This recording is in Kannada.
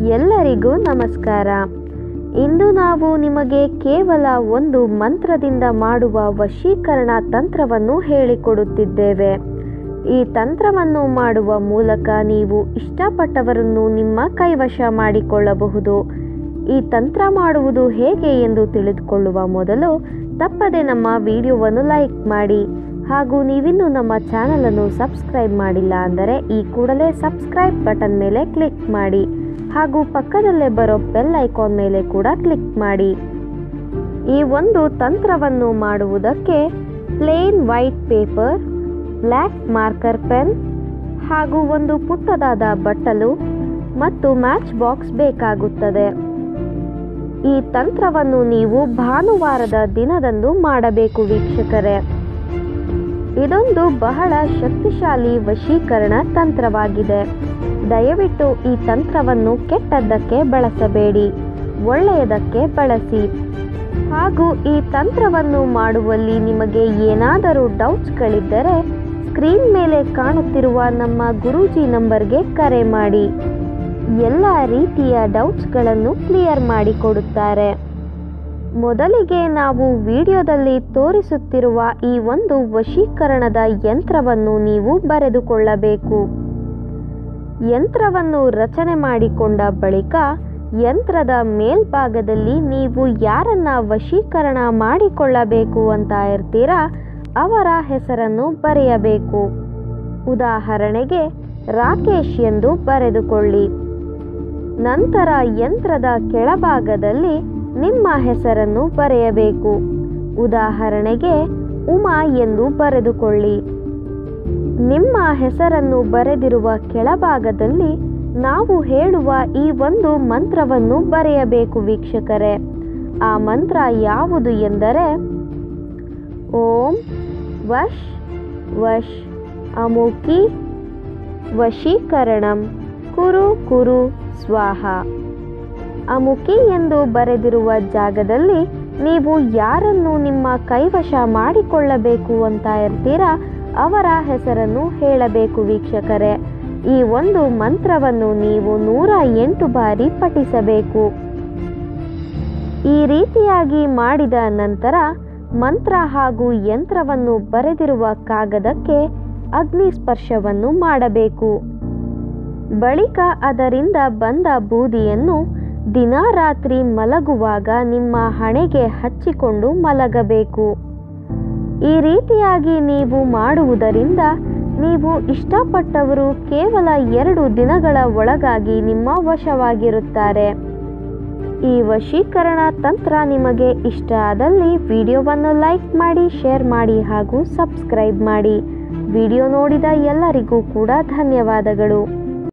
ಎಲ್ಲರಿಗೂ ನಮಸ್ಕಾರ. ಇಂದು ನಾವು ನಿಮಗೆ ಕೇವಲ ಒಂದು ಮಂತ್ರದಿಂದ ಮಾಡುವ ವಶೀಕರಣ ತಂತ್ರವನ್ನು ಹೇಳಿಕೊಡುತ್ತಿದ್ದೇವೆ. ಈ ತಂತ್ರವನ್ನು ಮಾಡುವ ಮೂಲಕ ನೀವು ಇಷ್ಟಪಟ್ಟವರನ್ನು ನಿಮ್ಮ ಕೈವಶ ಮಾಡಿಕೊಳ್ಳಬಹುದು. ಈ ತಂತ್ರ ಮಾಡುವುದು ಹೇಗೆ ಎಂದು ತಿಳಿದುಕೊಳ್ಳುವ ಮೊದಲು ತಪ್ಪದೆ ನಮ್ಮ ವಿಡಿಯೋವನ್ನು ಲೈಕ್ ಮಾಡಿ ಹಾಗೂ ನೀವಿನ್ನೂ ನಮ್ಮ ಚಾನಲನ್ನು ಸಬ್ಸ್ಕ್ರೈಬ್ ಮಾಡಿಲ್ಲ ಅಂದರೆ ಈ ಕೂಡಲೇ ಸಬ್ಸ್ಕ್ರೈಬ್ ಬಟನ್ ಮೇಲೆ ಕ್ಲಿಕ್ ಮಾಡಿ ಹಾಗೂ ಪಕ್ಕದಲ್ಲೇ ಬರೋ ಬೆಲ್ ಐಕಾನ್ ಮೇಲೆ ಕೂಡ ಕ್ಲಿಕ್ ಮಾಡಿ. ಈ ಒಂದು ತಂತ್ರವನ್ನು ಮಾಡುವುದಕ್ಕೆ plain white paper, black marker pen ಹಾಗೂ ಒಂದು ಪುಟ್ಟದಾದ ಬಟ್ಟಲು ಮತ್ತು ಮ್ಯಾಚ್ ಬಾಕ್ಸ್ ಬೇಕಾಗುತ್ತದೆ. ಈ ತಂತ್ರವನ್ನು ನೀವು ಭಾನುವಾರದ ದಿನದಂದು ಮಾಡಬೇಕು ವೀಕ್ಷಕರೇ. ಇದೊಂದು ಬಹಳ ಶಕ್ತಿಶಾಲಿ ವಶೀಕರಣ ತಂತ್ರವಾಗಿದೆ. ದಯವಿಟ್ಟು ಈ ತಂತ್ರವನ್ನು ಕೆಟ್ಟದ್ದಕ್ಕೆ ಬಳಸಬೇಡಿ, ಒಳ್ಳೆಯದಕ್ಕೆ ಬಳಸಿ. ಹಾಗೂ ಈ ತಂತ್ರವನ್ನು ಮಾಡುವಲ್ಲಿ ನಿಮಗೆ ಏನಾದರೂ ಡೌಟ್ಸ್ಗಳಿದ್ದರೆ ಸ್ಕ್ರೀನ್ ಮೇಲೆ ಕಾಣುತ್ತಿರುವ ನಮ್ಮ ಗುರೂಜಿ ನಂಬರ್ಗೆ ಕರೆ ಮಾಡಿ. ಎಲ್ಲ ರೀತಿಯ ಡೌಟ್ಸ್ಗಳನ್ನು ಕ್ಲಿಯರ್ ಮಾಡಿಕೊಡುತ್ತಾರೆ. ಮೊದಲಿಗೆ ನಾವು ವಿಡಿಯೋದಲ್ಲಿ ತೋರಿಸುತ್ತಿರುವ ಈ ಒಂದು ವಶೀಕರಣದ ಯಂತ್ರವನ್ನು ನೀವು ಬರೆದುಕೊಳ್ಳಬೇಕು. ಯಂತ್ರವನ್ನು ರಚನೆ ಮಾಡಿಕೊಂಡ ಬಳಿಕ ಯಂತ್ರದ ಮೇಲ್ಭಾಗದಲ್ಲಿ ನೀವು ಯಾರನ್ನ ವಶೀಕರಣ ಮಾಡಿಕೊಳ್ಳಬೇಕು ಅಂತ ಇರ್ತೀರಾ ಅವರ ಹೆಸರನ್ನು ಬರೆಯಬೇಕು. ಉದಾಹರಣೆಗೆ ರಾಕೇಶ್ ಎಂದು ಬರೆದುಕೊಳ್ಳಿ. ನಂತರ ಯಂತ್ರದ ಕೆಳಭಾಗದಲ್ಲಿ ನಿಮ್ಮ ಹೆಸರನ್ನು ಬರೆಯಬೇಕು. ಉದಾಹರಣೆಗೆ ಉಮಾ ಎಂದು ಬರೆದುಕೊಳ್ಳಿ. ನಿಮ್ಮ ಹೆಸರನ್ನು ಬರೆದಿರುವ ಕೆಳಭಾಗದಲ್ಲಿ ನಾವು ಹೇಳುವ ಈ ಒಂದು ಮಂತ್ರವನ್ನು ಬರೆಯಬೇಕು ವೀಕ್ಷಕರೇ. ಆ ಮಂತ್ರ ಯಾವುದು ಎಂದರೆ ಓಂ ವಶ್ ವಶ್ ಅಮುಕಿ ವಶೀಕರಣಂ ಕುರು ಕುರು ಸ್ವಾಹ. ಅಮುಕಿ ಎಂದು ಬರೆದಿರುವ ಜಾಗದಲ್ಲಿ ನೀವು ಯಾರನ್ನು ನಿಮ್ಮ ಕೈವಶ ಮಾಡಿಕೊಳ್ಳಬೇಕು ಅಂತ ಇರ್ತೀರಾ ಅವರ ಹೆಸರನ್ನು ಹೇಳಬೇಕು ವೀಕ್ಷಕರೇ. ಈ ಒಂದು ಮಂತ್ರವನ್ನು ನೀವು 108 ಬಾರಿ ಪಠಿಸಬೇಕು. ಈ ರೀತಿಯಾಗಿ ಮಾಡಿದ ನಂತರ ಮಂತ್ರ ಹಾಗೂ ಯಂತ್ರವನ್ನು ಬರೆದಿರುವ ಕಾಗದಕ್ಕೆ ಅಗ್ನಿ ಸ್ಪರ್ಶವನ್ನು ಮಾಡಬೇಕು. ಬಳಿಕ ಅದರಿಂದ ಬಂದ ಬೂದಿಯನ್ನು ದಿನ ರಾತ್ರಿ ಮಲಗುವಾಗ ನಿಮ್ಮ ಹಣೆಗೆ ಹಚ್ಚಿಕೊಂಡು ಮಲಗಬೇಕು. ಈ ರೀತಿಯಾಗಿ ನೀವು ಮಾಡುವುದರಿಂದ ನೀವು ಇಷ್ಟಪಟ್ಟವರು ಕೇವಲ 2 ದಿನಗಳ ಒಳಗಾಗಿ ನಿಮ್ಮ ವಶವಾಗಿರುತ್ತಾರೆ. ಈ ವಶೀಕರಣ ತಂತ್ರ ನಿಮಗೆ ಇಷ್ಟ ಆದಲ್ಲಿ ವಿಡಿಯೋವನ್ನು ಲೈಕ್ ಮಾಡಿ, ಶೇರ್ ಮಾಡಿ ಹಾಗೂ ಸಬ್ಸ್ಕ್ರೈಬ್ ಮಾಡಿ. ವಿಡಿಯೋ ನೋಡಿದ ಎಲ್ಲರಿಗೂ ಕೂಡ ಧನ್ಯವಾದಗಳು.